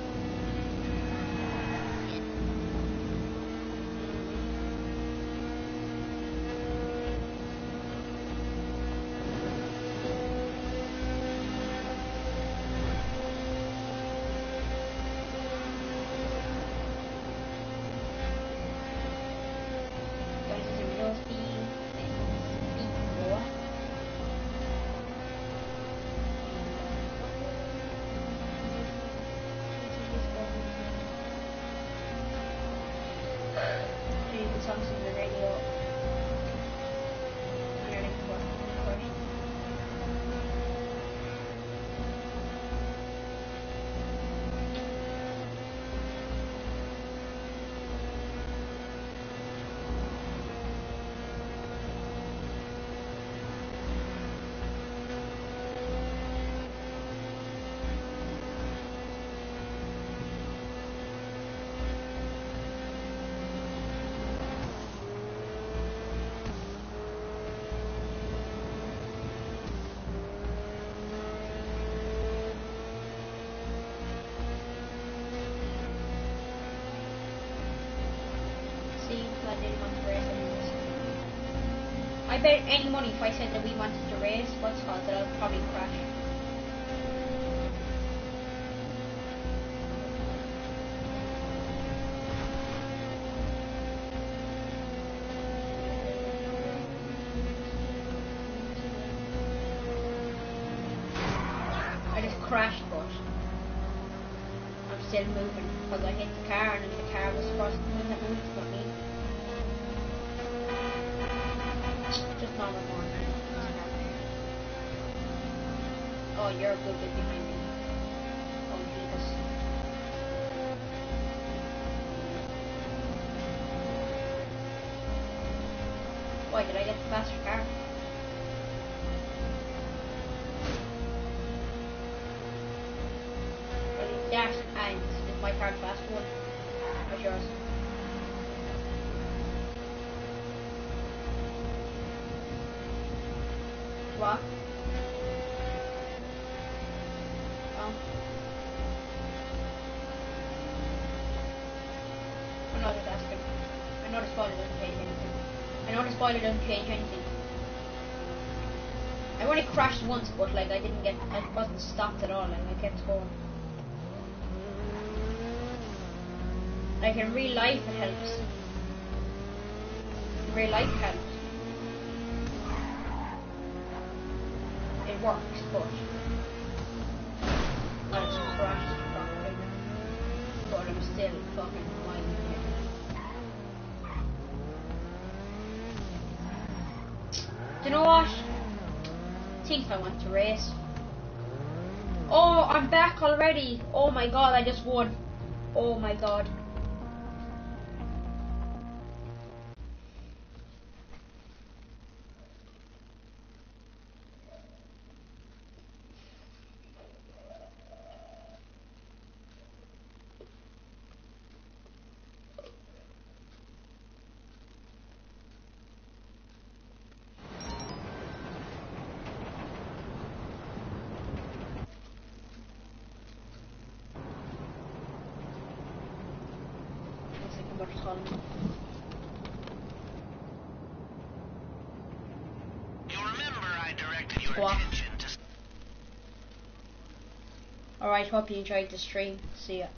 Songs on the radio. Underneath the bush. I didn't want to race anyways. I bet any money if I said that we wanted to race, what's called, that I'll probably crash. crashed, but I'm still moving because I hit the car and the car was supposed to move, not me. Just normal morning. Oh, you're a good bit behind me. Oh, Jesus. Why did I get the faster car? That and is my car the faster one? What's yours? What? Oh. I'm not just asking. I know the spoiler doesn't change anything. I know the spoiler doesn't change anything. I only crashed once, but like I wasn't stopped at all, like I kept going. Like in real life it helps. In real life it helps. It works, but I just crashed properly. But I'm still fucking miles ahead. Do you know what? I think I want to race. Oh, I'm back already. Oh my god, I just won. Oh my god. Alright, hope you enjoyed the stream. See ya.